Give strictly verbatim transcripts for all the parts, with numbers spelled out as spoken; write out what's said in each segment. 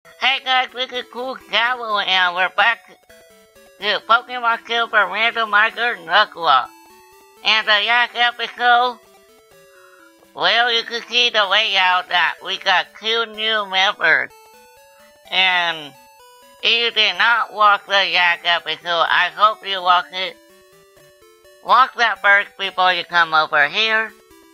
Hey guys, this is CoolShallow and we're back to Pokemon Silver Randomizer Nuzlocke. And the last episode, well, you can see the layout that we got two new members. And if you did not watch the last episode, I hope you watch it. Watch that first before you come over here.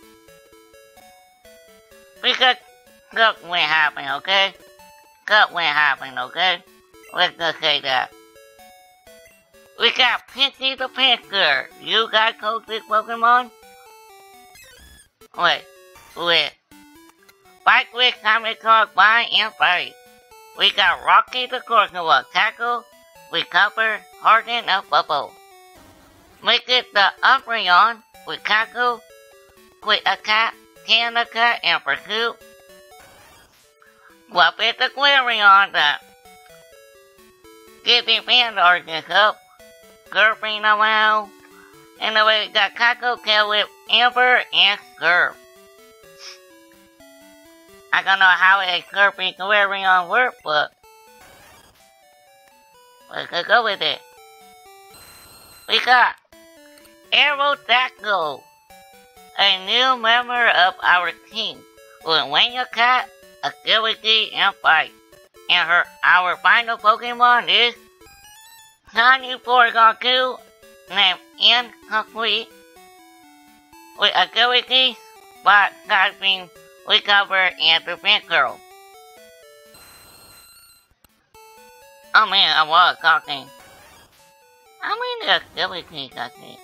Because look what happened, okay? Look what happened, okay? Let's just say that. We got Pinky the Pinker. You guys hold this Pokemon? Wait, wait. Fight with Comic Card by and fight. We got Rocky the Corsola, Tackle, Recover, Harden a Bubble. Make it the Umbreon with Tackle, Quick Attack, Can Attack, and Pursuit. Swap it the Glareon that give the fan organs up, Gurping around, and then we got Tackle Kill with Amber and Skurf. I don't know how a Gurping Glareon works, but we could go with it. We got Aerodactyl, a new member of our team, with Wing Attack, Agility, and Fight. And her, our final Pokemon is Tiny Forgoku, named Incomplete, with Agility, Spot, Typing, Recover, and Prevent Girl. Oh man, I was talking. How many Agilities I think?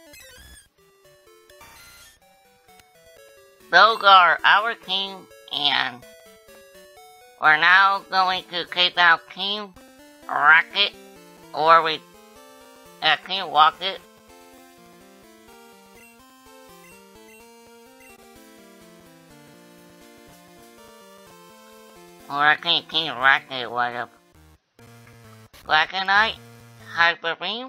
Those are our team, and we're now going to take out Team Rocket, or we, uh, Team Rocket. Or I think Team Rocket was up. Dragonite, Hyper Beam.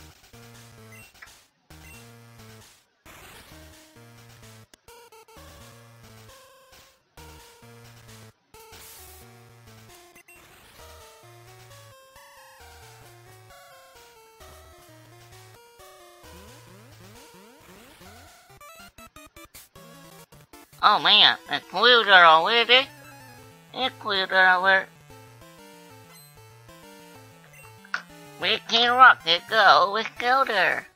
Oh man, include her already. Include her already. We can rock it, go with Golder.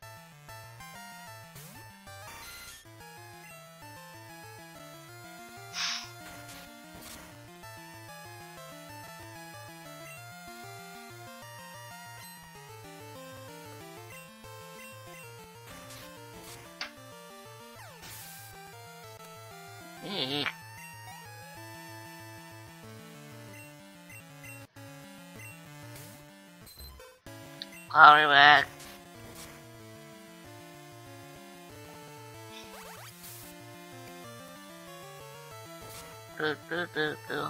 Eek. Call me back. Do, do, do, do.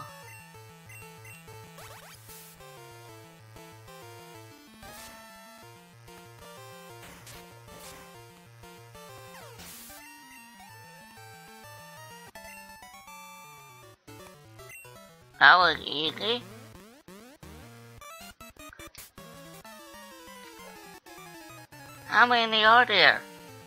That was easy. How many are there?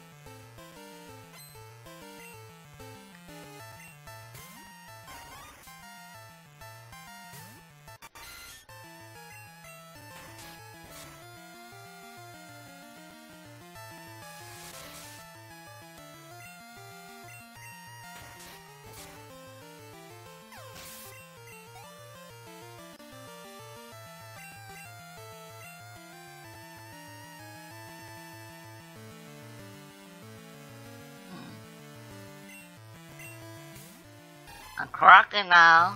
A crocodile.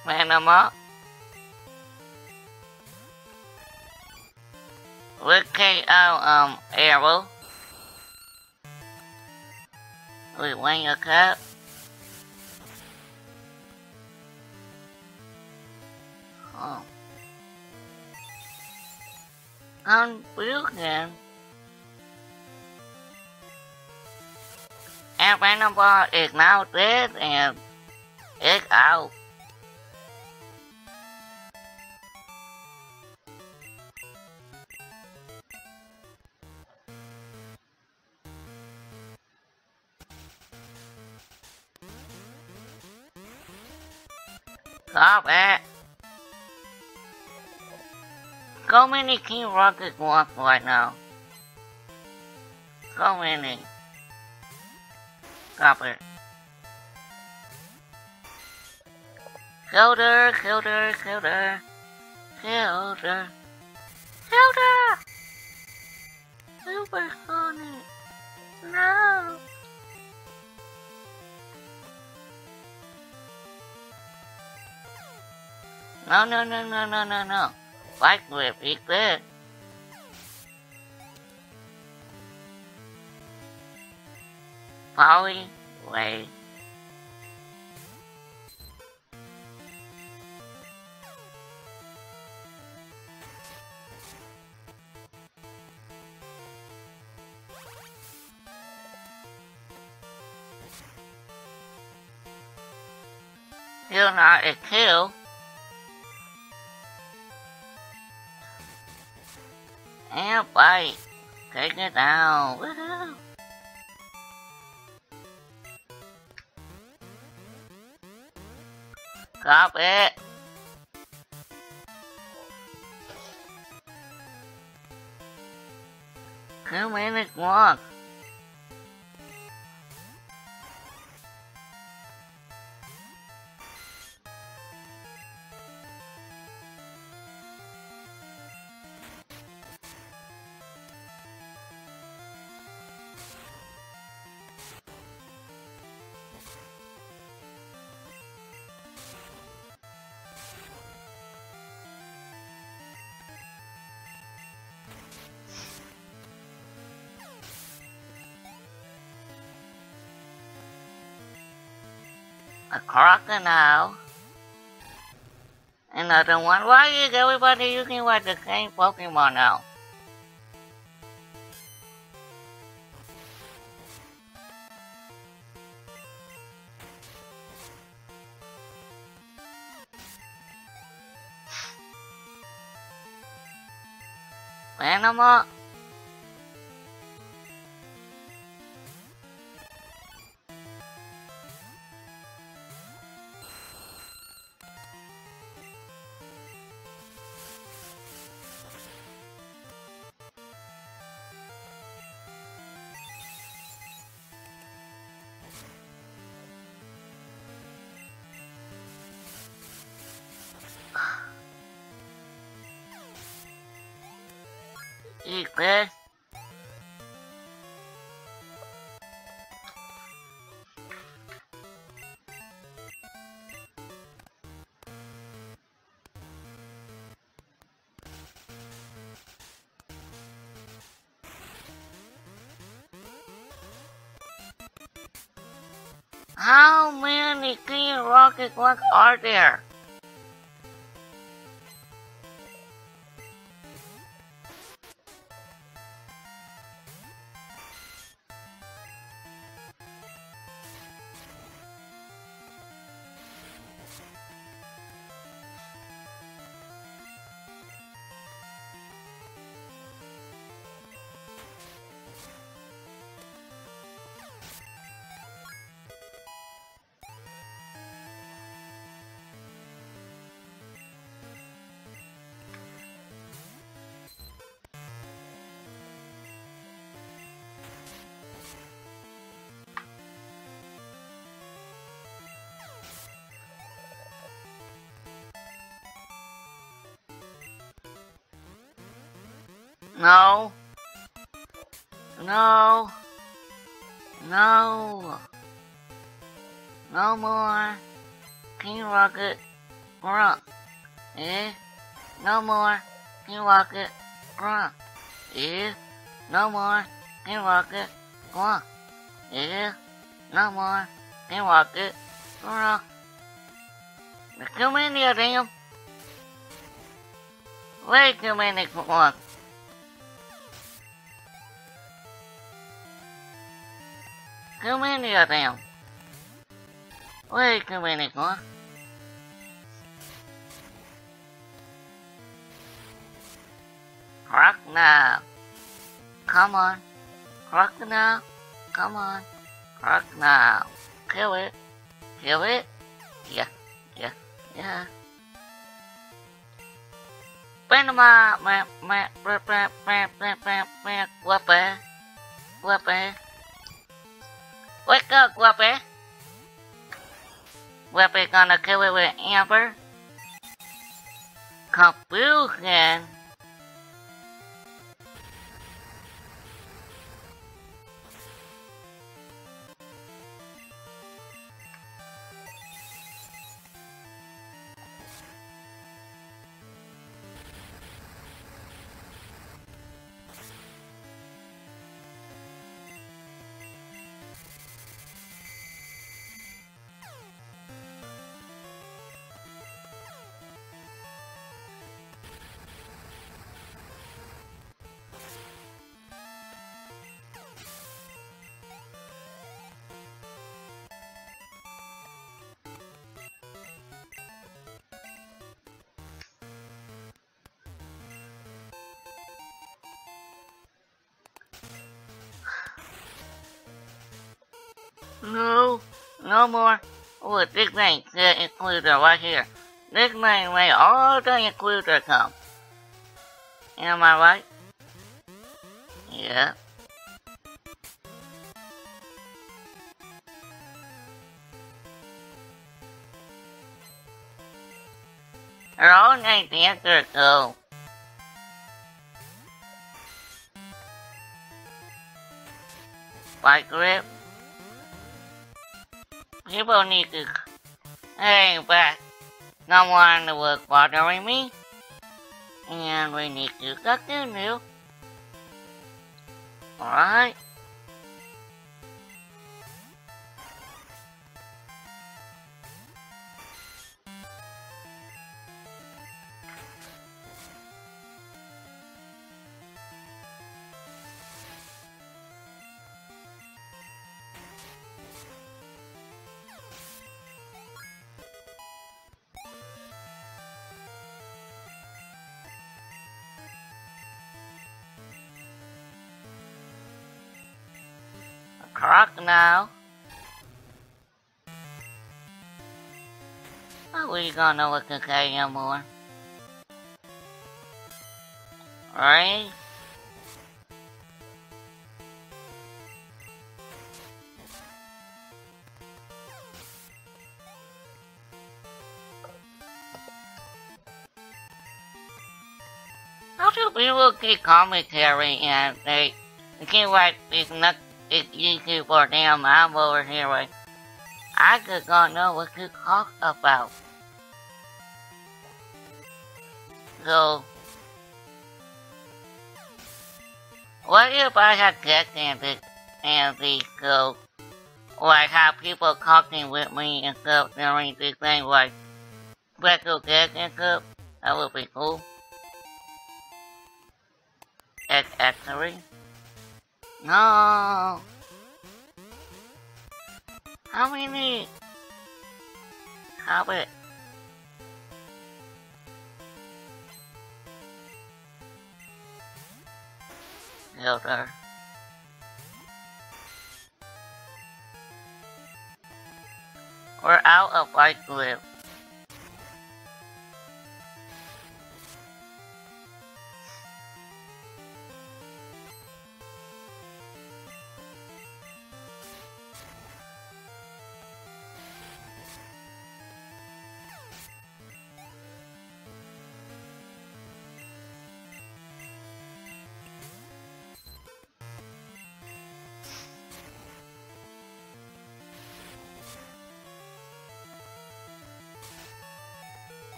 Panama. With K O um arrow. We win your cup. Oh. Um, you can. And random ball is now dead and it's out. Stop it. So many King Rocket ones right now. So many. Stop it. Shoulder, shoulder, shoulder. Shoulder. Shoulder! Super Sonic. No. No, no, no, no, no, no, no. Fight with it, good. Polly, wait. Still not a kill. And bite. Take it down. Woohoo! Stop it. Two minutes long. A crocodile. Another one. Why is everybody using like the same Pokemon now? Panama. Eat this. How many King Rocket ones are there? No. No. No. No more King Rocket Grunt. Eh? No more. Can walk it. Grunt. Eh? No more. Can walk it. Grunt. Eh? No more. Can walk it. Grunt. There's too many of them. Way too many for one. Too many of them. Way too many for one. Crocodile. Come on. Crocodile. Come on. Crocodile. Kill it. Kill it. Yeah. Yeah. Yeah. Panama, ma, ma, ma, ma, ma, ma, ma, ma, Guape. Guape. Wake up, Guape. Guape gonna kill it with Amber. Confusion. No, no more. Oh, this thing said includer right here. This thing made all the includer come. Am I right? Yeah. They're all named Dancer, so. Fight grip. People need to hang back. No one was bothering me. And we need to continue. Alright. Crocodile. Oh, we gonna look okay no more. Right? How do people keep commentary and they, they keep like it's not it's YouTube or damn I'm over here like I just don't know what to talk about. So what if I had text and the and the so like have people talking with me and stuff during this thing like special text and stuff? That would be cool. X actually. No. How many? How it? Filter. We're out of white glue.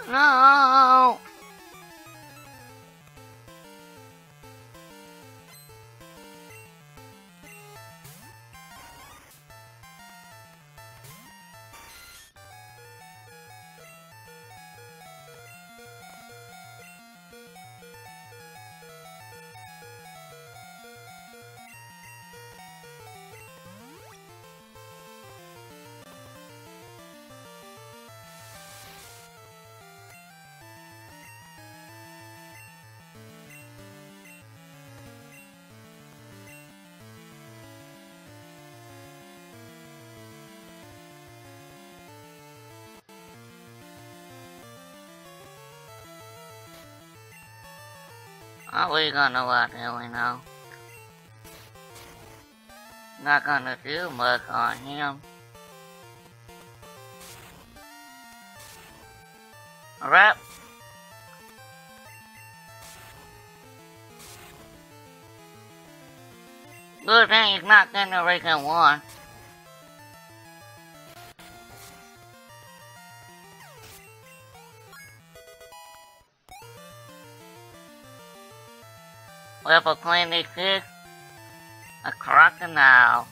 No! Oh, we gonna know what doing now. Not gonna do much on him. Alright. Good thing he's not generating one. Level twenty-six, a crocodile.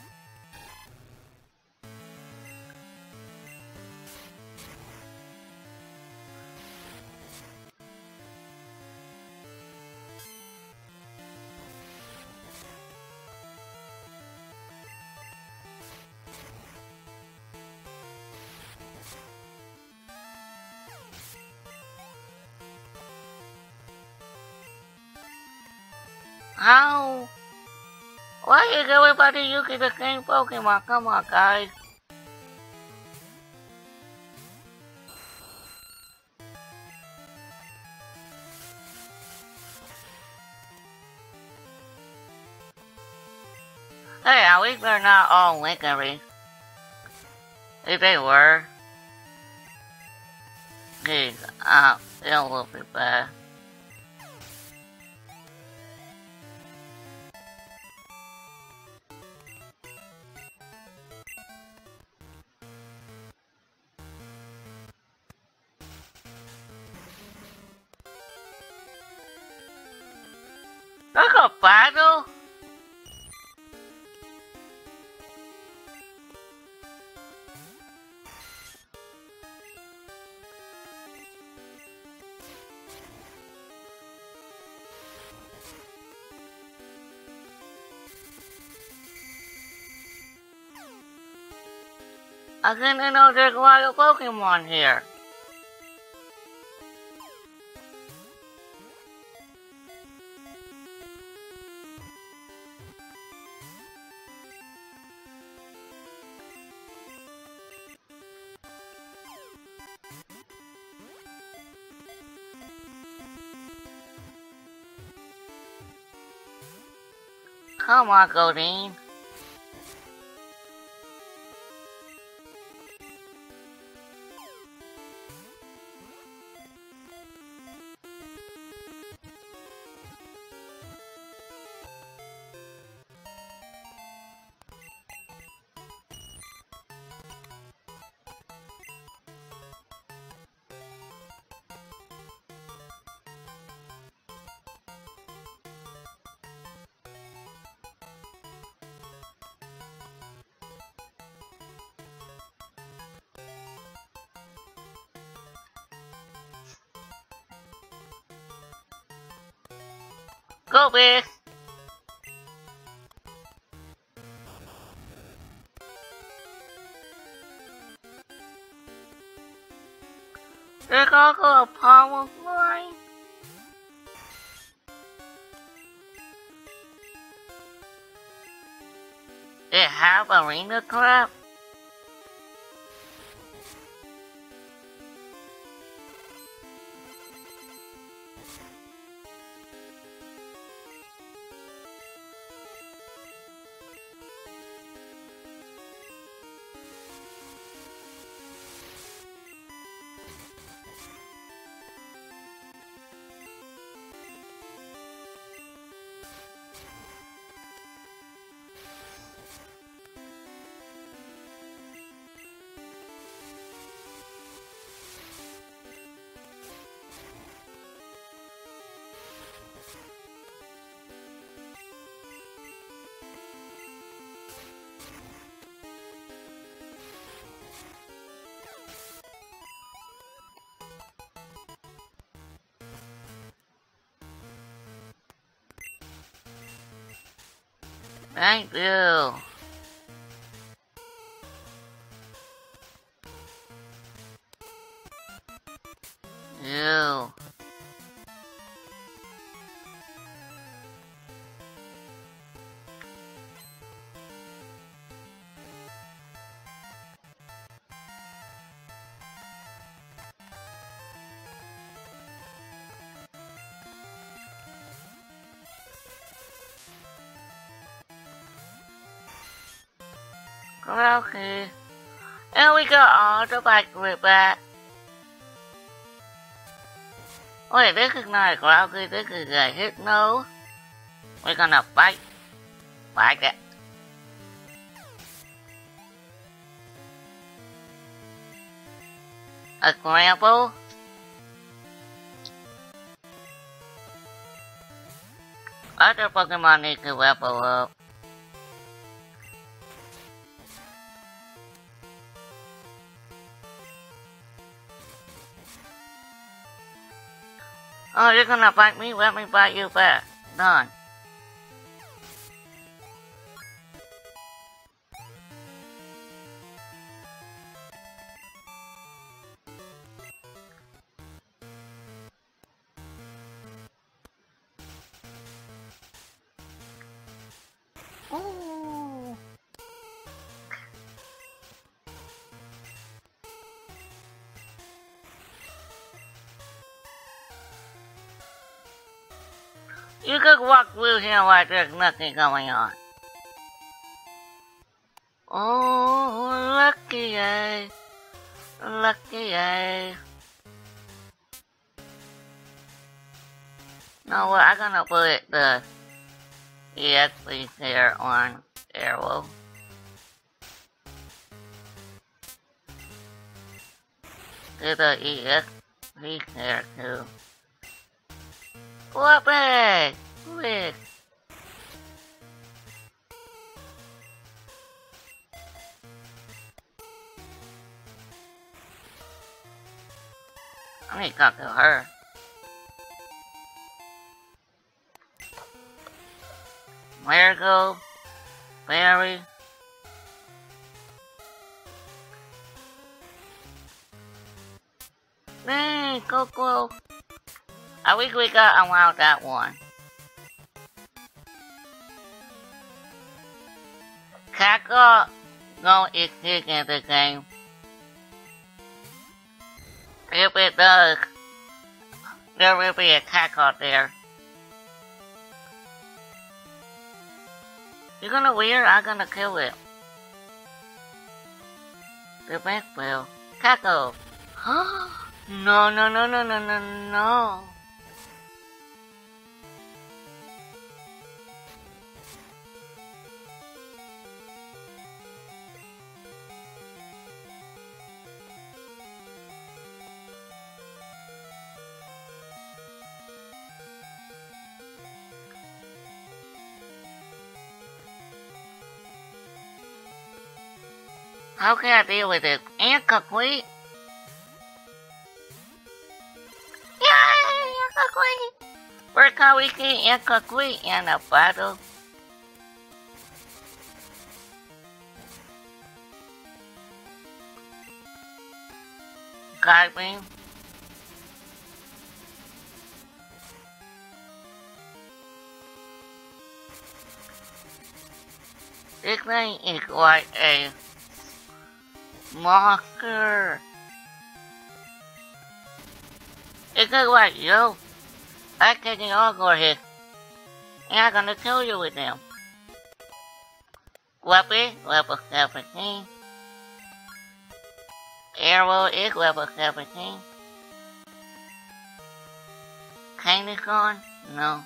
How? Why is everybody using the same Pokemon? Come on, guys. Hey, at least they're not all Linkery. If they were, geez, uh, it'll look pretty bad. That's a battle? I didn't know there's a lot of Pokemon here. Come on, Godine. Go big. There's also a power line. It have arena crap. Thank you. You. Okay. And we got all the battery back. Wait, this is not a Groudon, this is a Hypno. We're gonna fight. Fight it. A Scramble. Other Pokemon need to level up. Oh, you're gonna fight me? Let me fight you back. Done. Ooh. You could walk through here like there's nothing going on. Oh, lucky eh? Lucky eh? No, what? I'm gonna put the E X P here on Arrow. Do the E X P here too. What bag? Quick. I need to talk to her. Marigold, Berry. Dang, Coco. I wish we got around that one. Cackle no exist in the game. If it does, there will be a cackle there. You're gonna weird, I'm gonna kill it. The back will. Cackle. No, no, no, no, no, no, no. How can I deal with it? Incomplete? Yay! Incomplete! First time we see incomplete in a battle. Guide beam. This thing is like a monster. It looks like yo. I taking all go here. And I'm gonna kill you with them. Weapon, level seventeen. Arrow is level seventeen. Kangaskhan? No.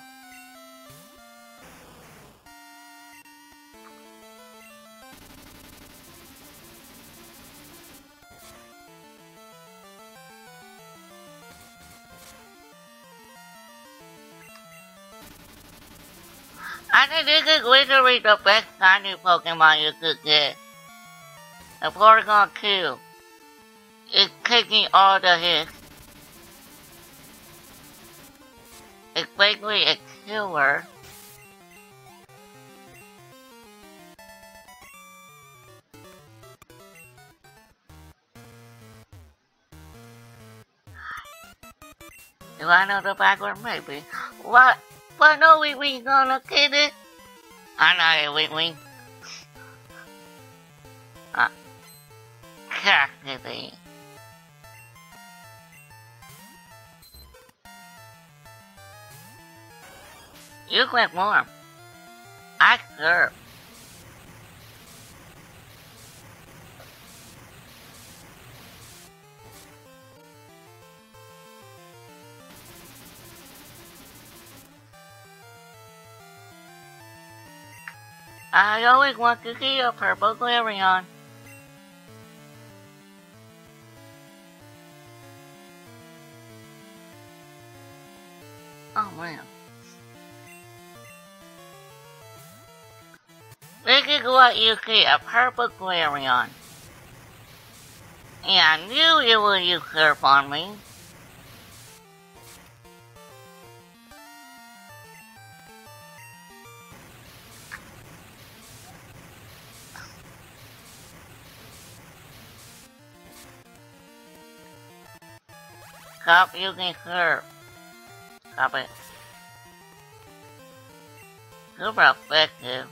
I think this is literally the best shiny Pokemon you could get. The Porygon Q. It's taking all the hits. It's basically a killer. Do I know the backward? Maybe. What? But no, we we gonna get it. I know it, we we. Uh, custody. You click more. I serve. I always want to see a purple Glareon. Oh man. This is what you see, a purple Glareon. And I knew it would usurp on me. Stop using her. Stop it. Super effective.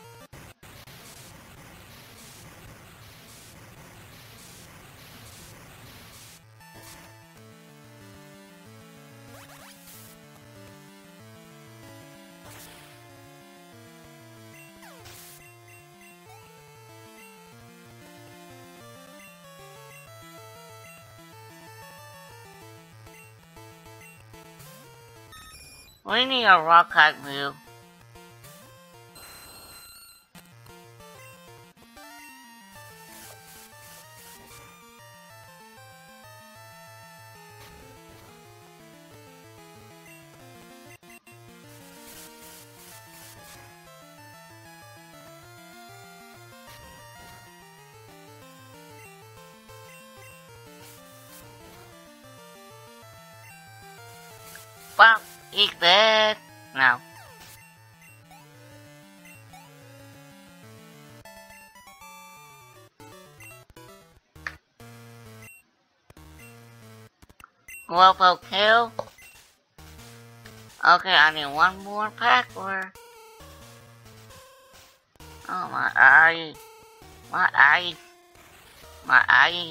We need a rock type move. Fuck, he's dead. No. Global kill. Okay, I need one more password. Oh my eyes. My eyes. My eyes.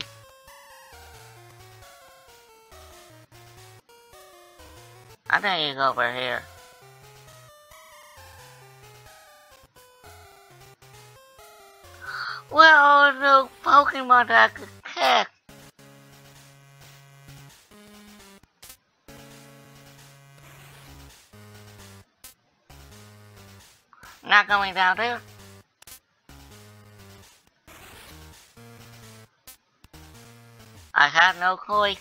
I think he's over here. Where are the Pokemon that I could catch? Not going down there? I have no choice.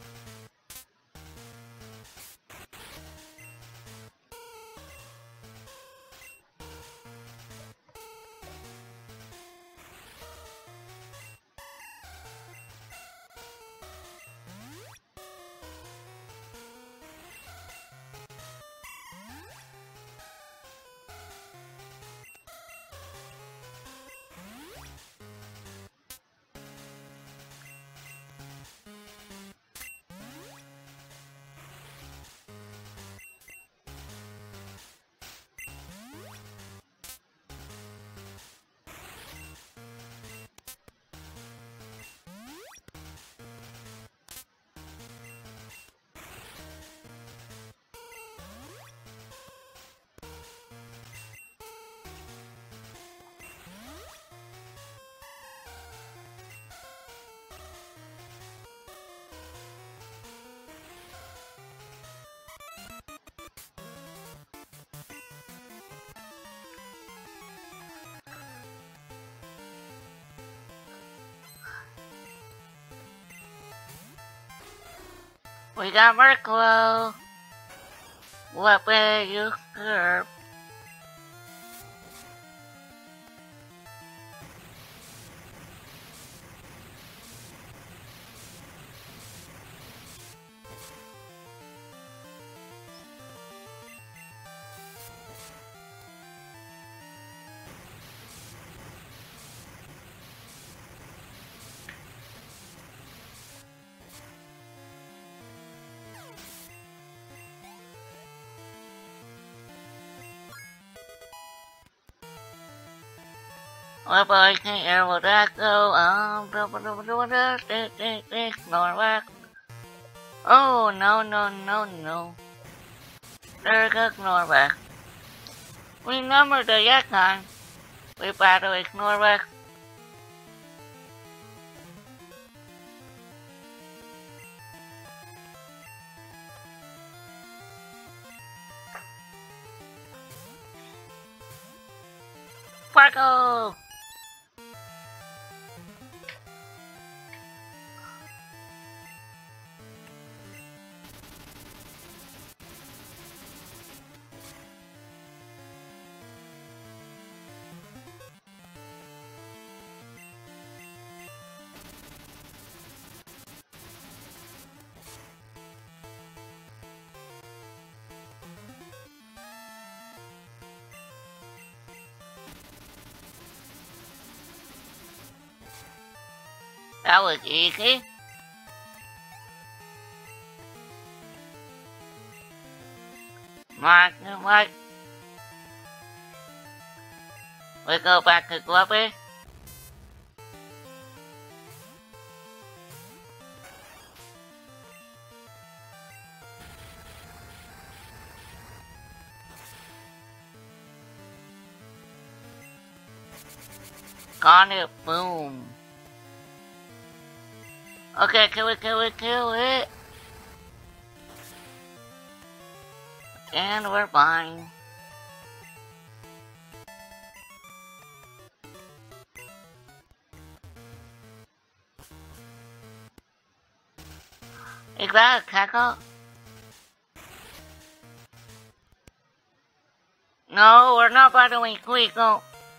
We got Merklo. What will you serve? Well, but I can't hear where that go. Um, ignore that. Oh, no, no, no, no. There go ignore that. Remember the Yakon. We better ignore that. Sparkle! That was easy. Mark and what? We go back to Grubby. Got it, boom. Okay, kill it, kill it, kill it. And we're fine. Is that a cackle? No, we're not battling Quico.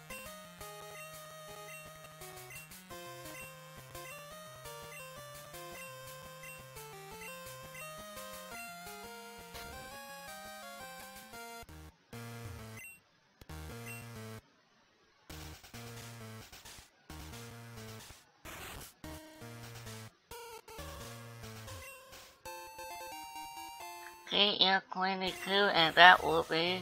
K F twenty-two, and that will be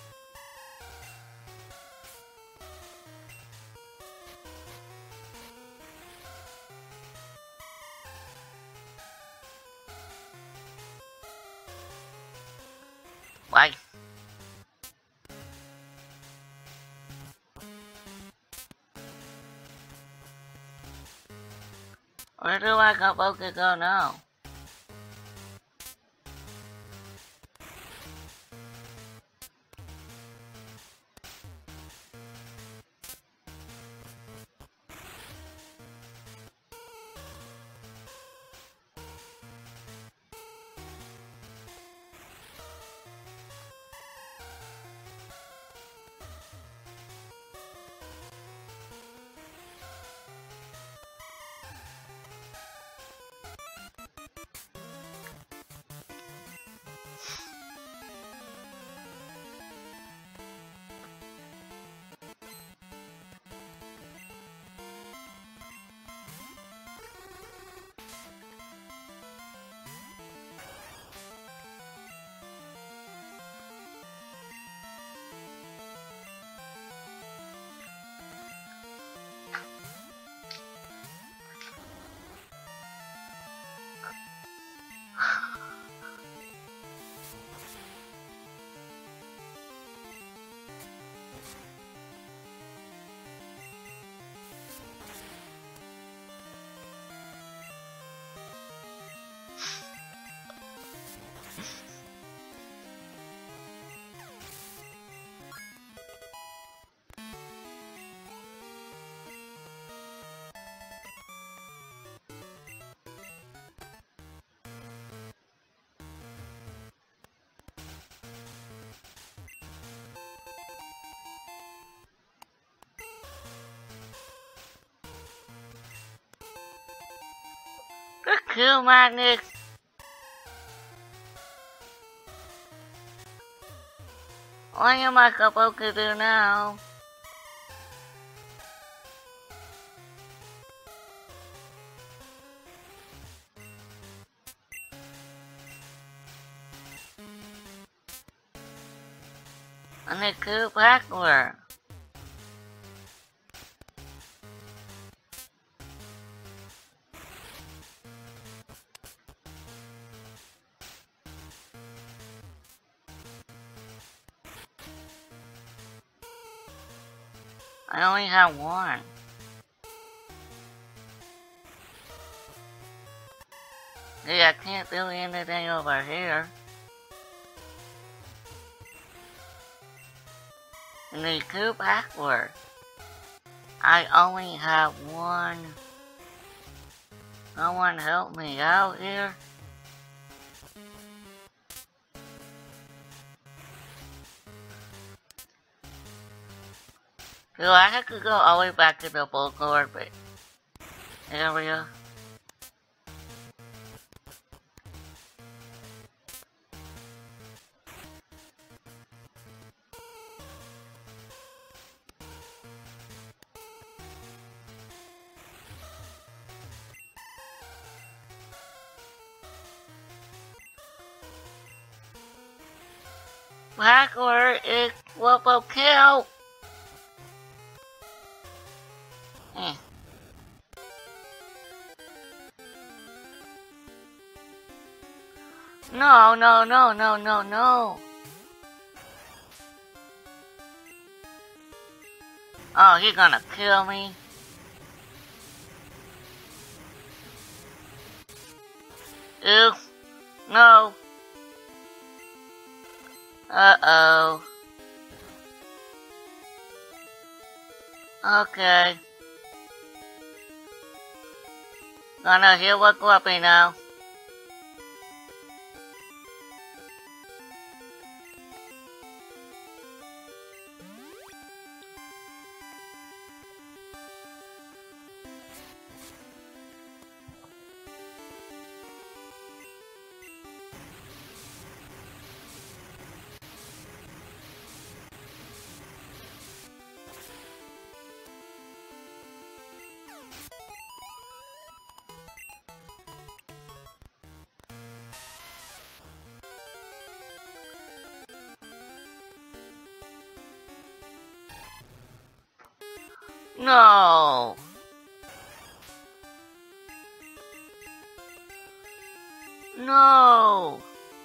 Bye. Where do I go, Poke go now? The cool magnets. What am I supposed to do now? And the cool backward. I only have one. Yeah, I can't do anything over here. I need two backwards. I only have one. Someone help me out here. So I have to go all the way back to the full orbit area. Backward is what will kill. Eh. No, no, no, no, no, no. Oh, he's gonna kill me. Oof. No. Uh-oh. Okay. Gonna heal what's Guppy now. No. No.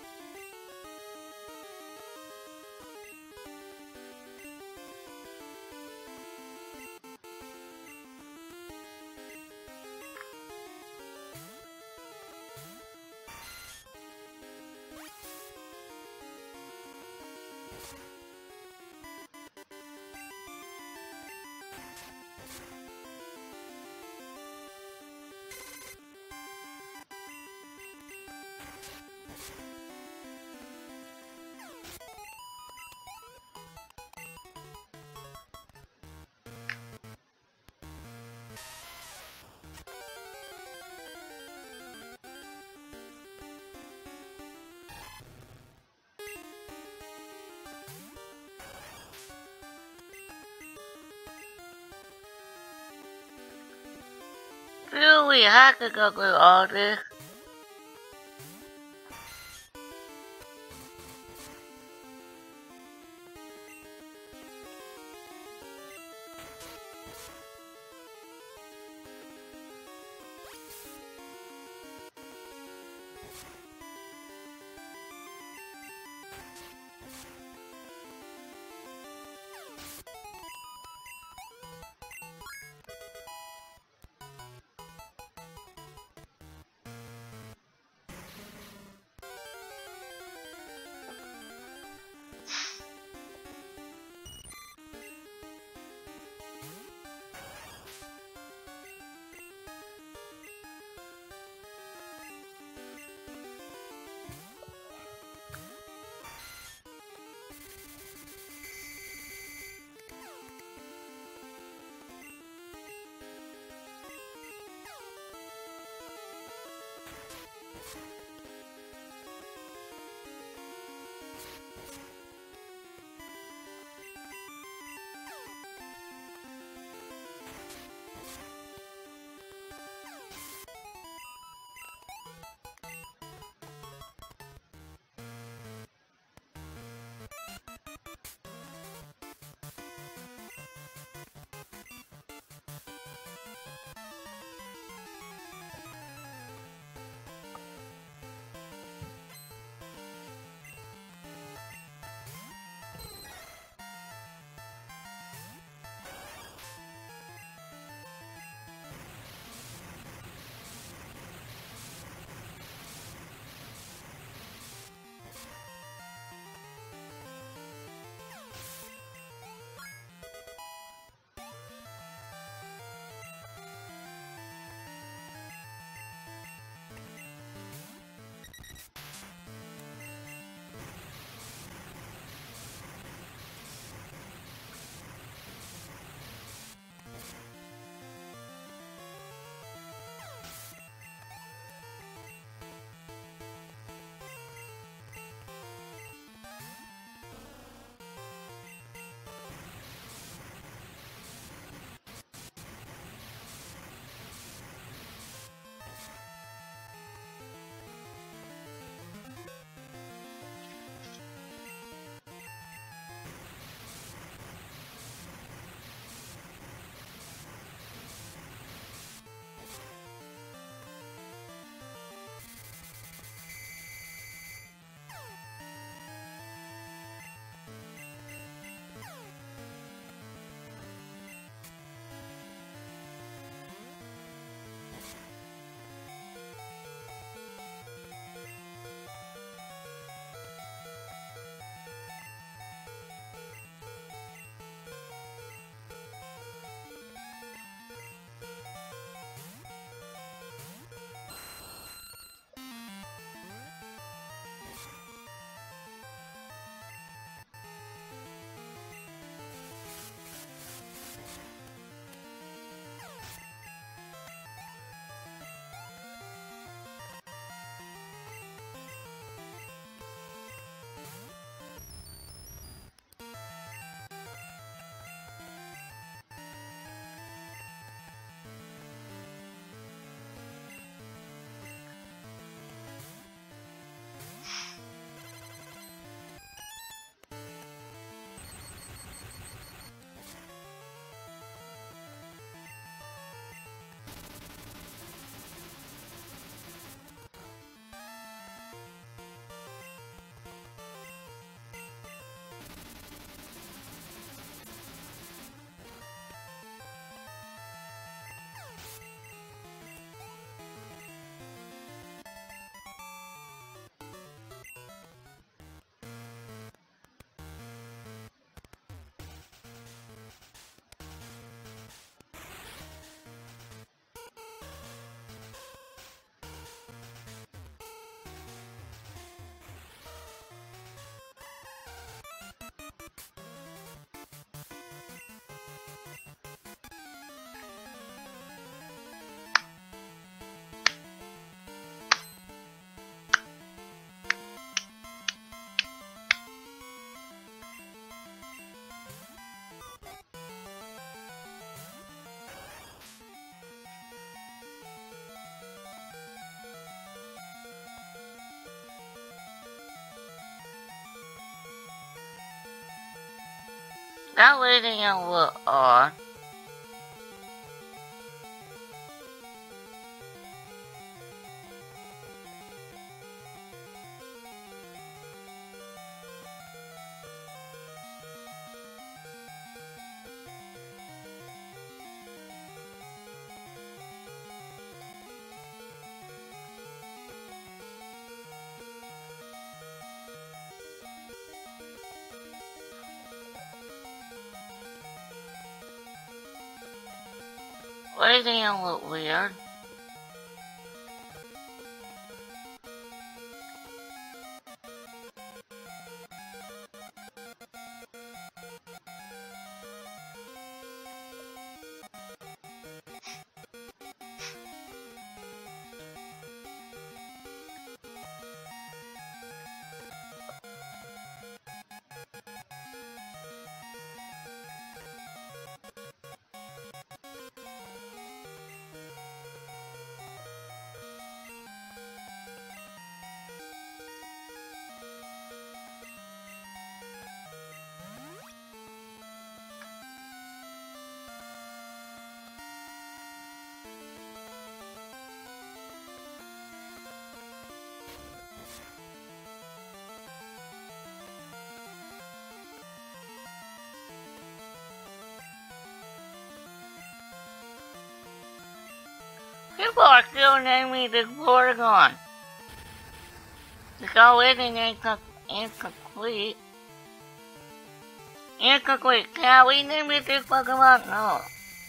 Do we have to go through all this? That video was on. Video look weird. People are still naming the Porygon. It's already incom incomplete. Incomplete. Can we name it this Pokemon? No.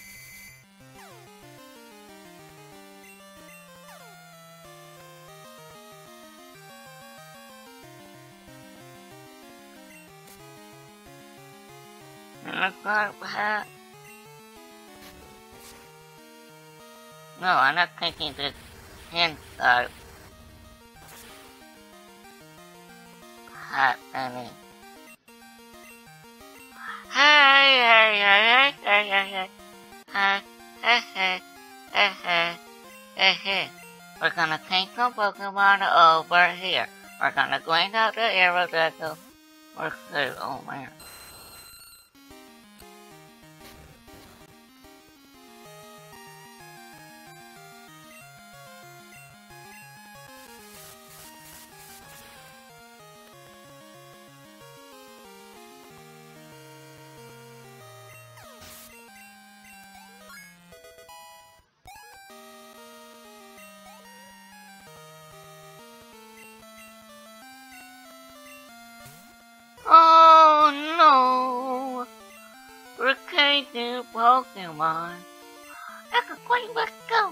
Looks like that. No, I'm not taking this inside. Happening. Hey, hey, hey, hey, hey, hey, hey, hey, hey, hey, hey, hey, hey. We're gonna take some Pokemon over here. We're gonna clean out the arrow that go. We're through. Oh man. Oh no! We can't do Pokemon. That's a great, let's go!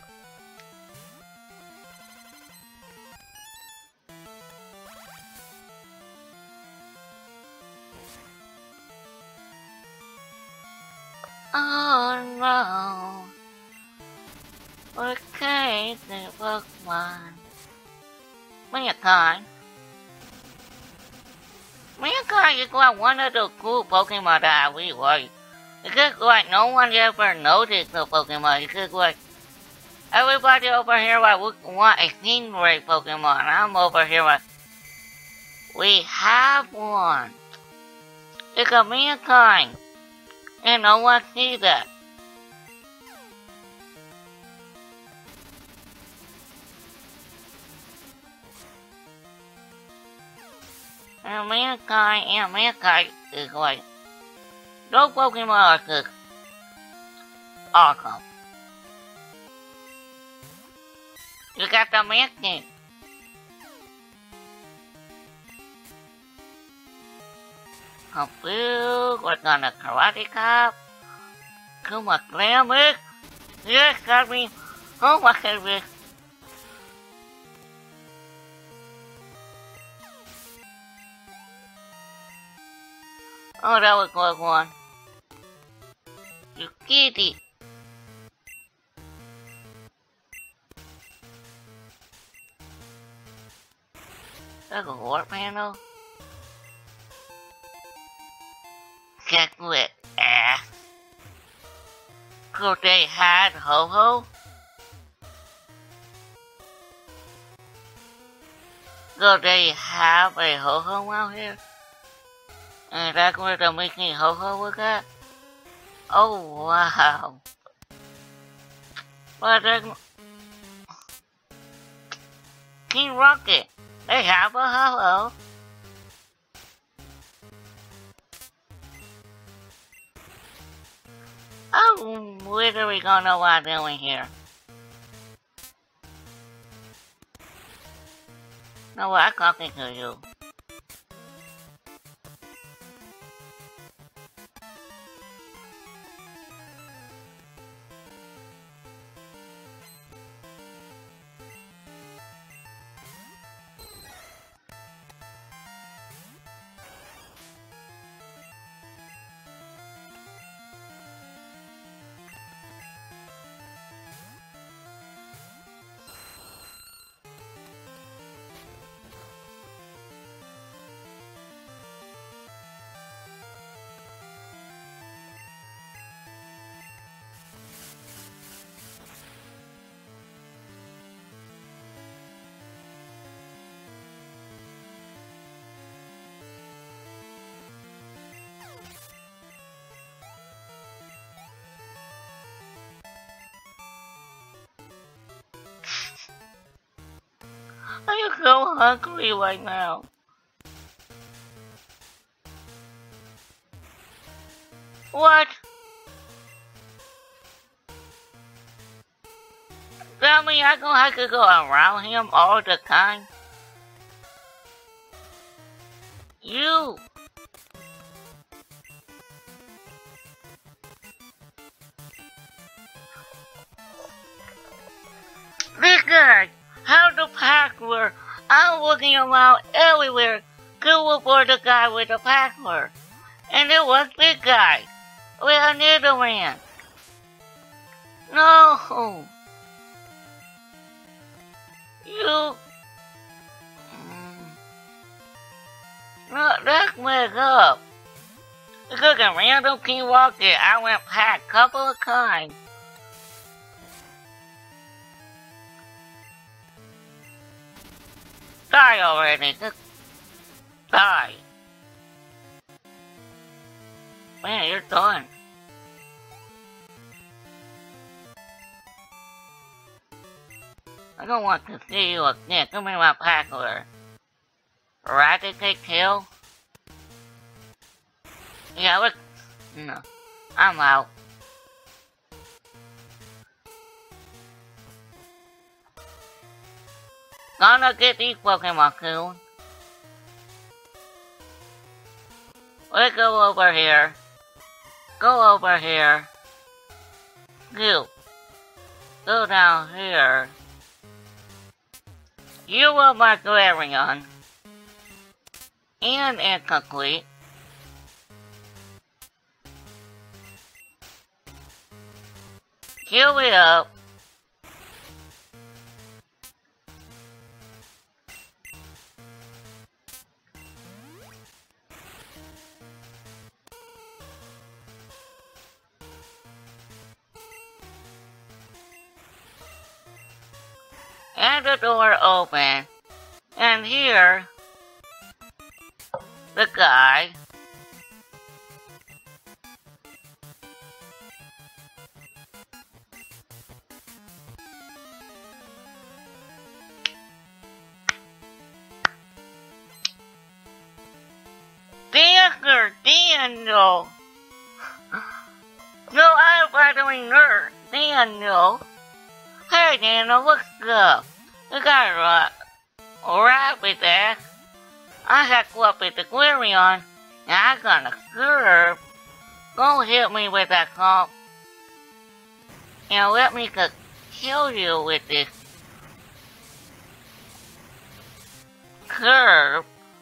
Oh no! We can't do Pokemon. Many a time. Mankind is like one of the cool Pokemon that we like. It's just like no one ever noticed the Pokemon. It's just like everybody over here like we want a stingray Pokemon. I'm over here like we have one. It's a mankind, and no one sees that. And mankind and mankind is like, those Pokemon are just awesome. You got the mankind. Confused, we're gonna Karate Cop. Kuma Glamour. Yes, got me. Oh my goodness. Oh, that was a good one. You kitty. That's a warp panel. Check with ass. Could they hide Ho-Ho? Do they have a Ho-Ho out here? And that's where the Mickey Ho-Ho was at? Oh, wow. But there's... King Rocket, they have a Ho-Ho. Oh, what are we gonna know what I'm doing here? No, I'm talking to you. I'm so hungry right now. What? Tell me I gonna have to go around him all the time? You! This guy! How the password? I'm looking around everywhere, looking for the guy with the password. And it was this guy, with a Netherland. No! You... No, that's messed up. Because a random King Rocket, I went past a couple of times. Die already, just die. Man, you're done. I don't want to see you again. Give me my password. Eradicate kill? Yeah, look. No. I'm out. Gonna get these Pokemon soon. Let's go over here. Go over here. You. Go down here. You will mark Glareon. And incomplete. Heal it up. And the door open. And here, the guy. Dancer, Daniel. No, I'm following her, Daniel. Hey, Daniel, what's up? You got a rabbit there. I have to go up with the Glareon, and I'm gonna curve. Don't hit me with that comp. And let me kill you with this curve.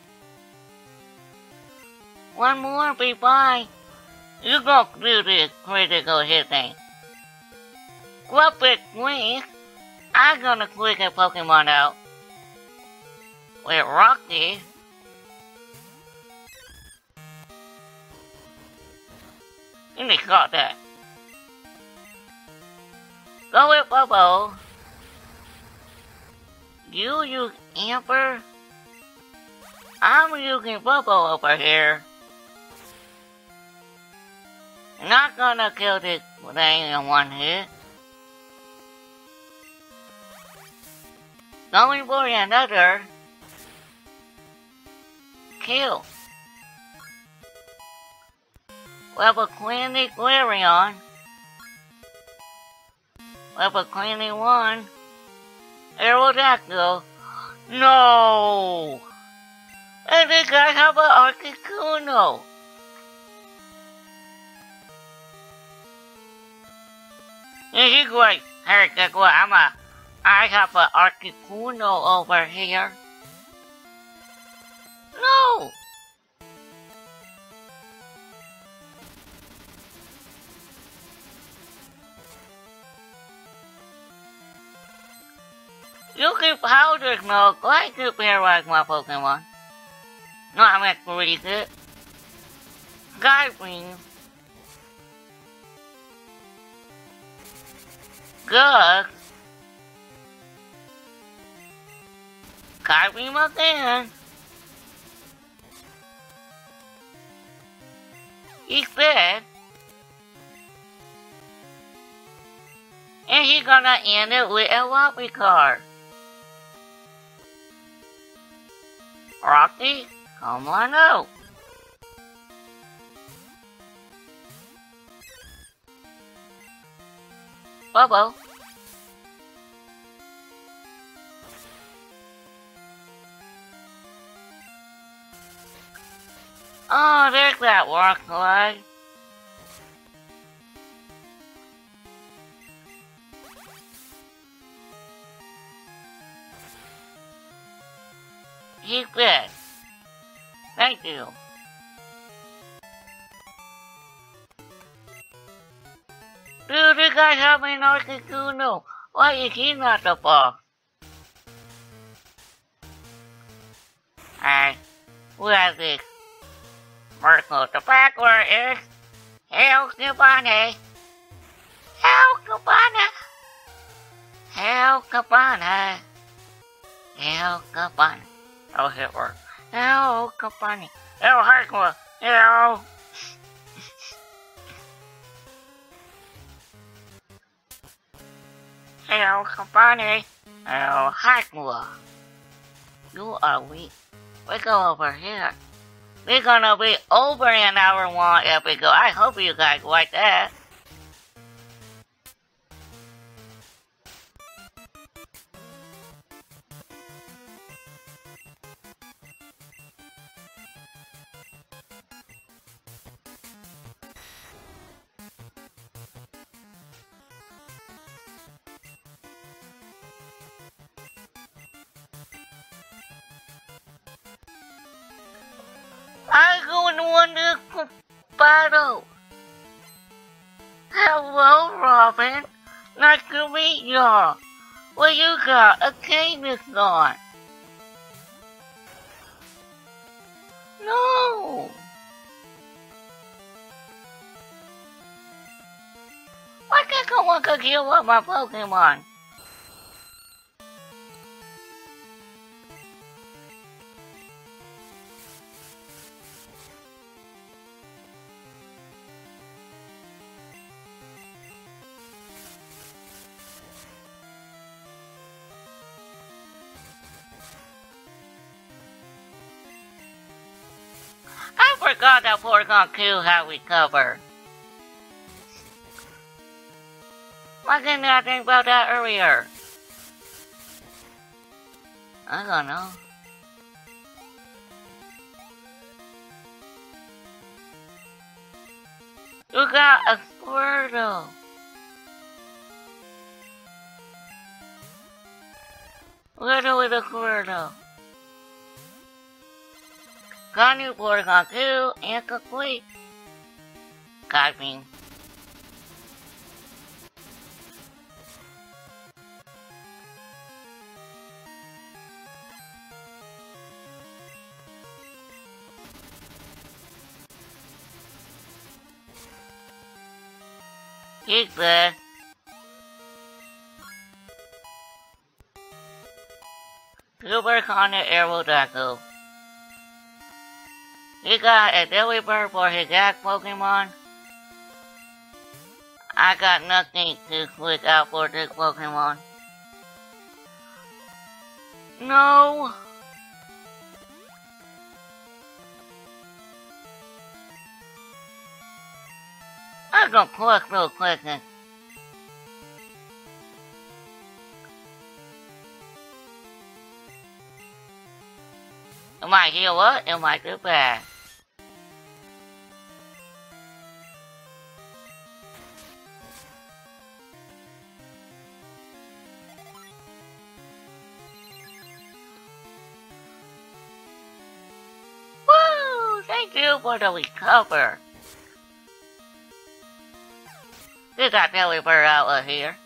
One more, be fine. You gonna do this critical hit thing. Up with me, I'm gonna click a Pokemon out with Rocky. And they got that. Go with Bubble. You use Amber. I'm using Bubble over here. Not gonna kill this thing in one hit. Going for another kill. Level twenty Glareon. Level twenty-one Aerodactyl. No! And this guy have an Articuno. This is great. Hey, guess what? I'm a, I have an Articuno over here. No! You keep powder smoke. Why do you paralyze my Pokemon? No, I'm actually good. Guiding. Good. Guiding again. He's dead. And he's gonna end it with a Whoppy card. Rocky, come on out. Bubble. Oh, there's that rock slide. He's dead. Thank you. Dude, this guy have an Articuno. Why is he not the boss? Hey, who has this? Merkle, the backward is Hail Cabana. Hail Cabana. Hail Cabana. Hail Cabana. Oh, it worked. Hail Cabana. Hail Harkwa. Hail. Hail Cabana. Hail Harkwa. You are weak. We go over here. We're gonna be over an hour one if we go. I hope you guys like that. I'm going to win this battle. Hello, Robin. Nice to meet y'all. What you got? A Cadence on? No. Why can't someone go kill up my Pokemon? I forgot that Porygon Q had recovered. Why didn't I think about that earlier? I don't know. You got a Squirtle. Little with a Squirtle. Got new Porygon Q and complete. Got me. He's good. Super Connor Aerodactyl. He got a Delibird for his gas Pokemon. I got nothing to click out for this Pokemon. No! I'm gonna click real quick and it might heal up, it might do bad. Woo! Thank you for the recover. We got Delibird out of here.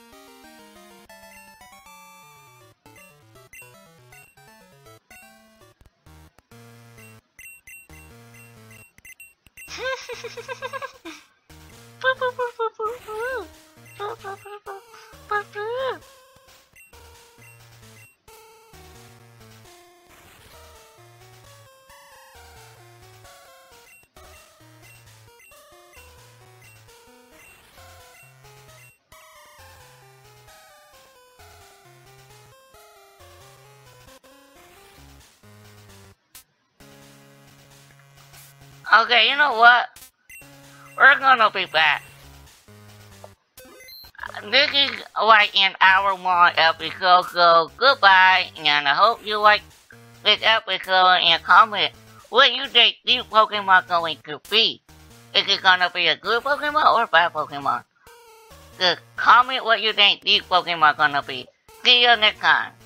Okay, you know what? We're gonna be back. This is like an hour long episode, so goodbye, and I hope you like this episode and comment what you think these Pokemon going to be. Is it gonna be a good Pokemon or a bad Pokemon? Just comment what you think these Pokemon gonna be. See you next time.